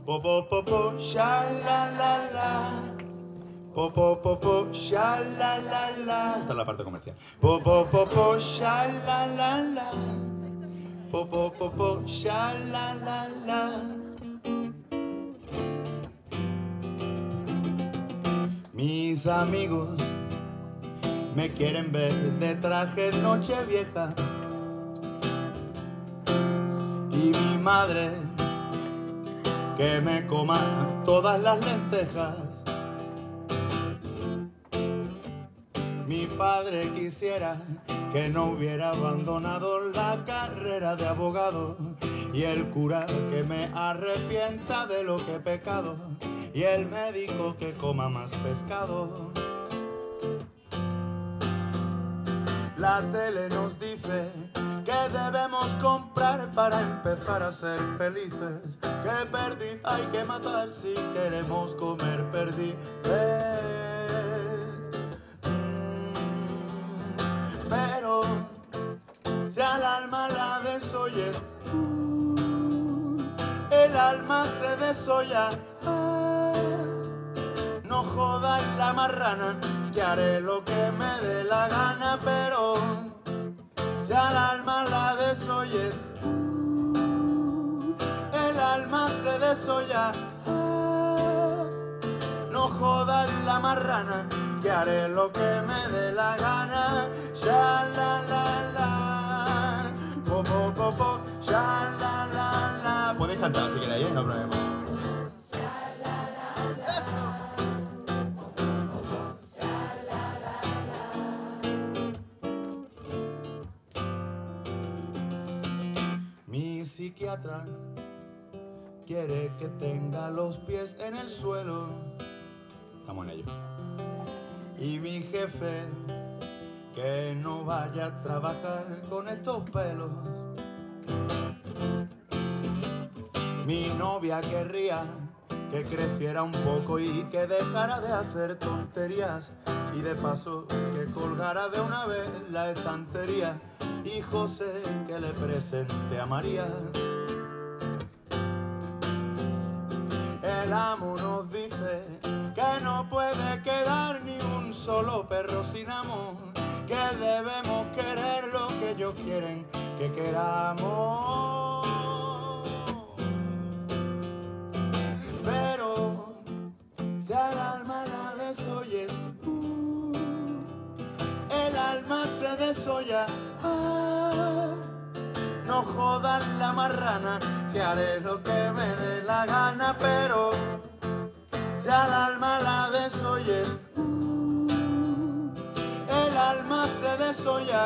Po po po po, sha la la la. Po po po po, sha la la la. Esta es la parte comercial. Po po po po, sha la la la. Po po po po, sha la la la. Mis amigos me quieren ver de traje Nochevieja y mi madre que me coma todas las lentejas. Mi padre quisiera que no hubiera abandonado la carrera de abogado y el cura que me arrepienta de lo que he pecado y el médico que coma más pescado. La tele nos dice que debemos comprar para empezar a ser felices, que perdiz hay que matar si queremos comer perdices. Pero si al alma la desoyes, el alma se desolla. No jodas la marrana, que haré lo que me dé la gana, pero si al alma la desoyes, el alma se desolla. No jodas la marrana, que haré lo que me dé la gana. Sha la la la, po po po po, sha la la la. Podéis cantar si queréis, no hay problema. Mi psiquiatra quiere que tenga los pies en el suelo. Estamos en ello. Y mi jefe que no vaya a trabajar con estos pelos. Mi novia querría que creciera un poco y que dejara de hacer tonterías y de paso que colgara de una vez la estantería. Y José que le presente a María. El amo nos dice que no puede quedar ni un solo perro sin amo, que debemos querer lo que ellos quieren que queramos. Pero si al alma la desoyes, el alma se desolla. No jodas la marrana, que haré lo que me dé la gana, pero si al alma la desoyes, el alma se desolla.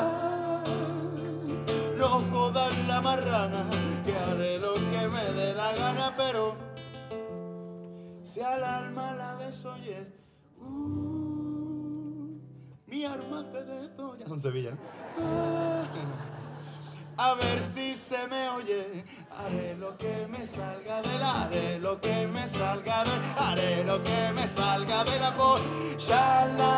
No jodas la marrana, que haré lo que me dé la gana, pero si al alma la desoyes, mi alma se desolla. Son Sevilla, ¿no? A ver si se me oye, haré lo que me salga de la, haré lo que me salga de, haré lo que me salga de la voz. Sha la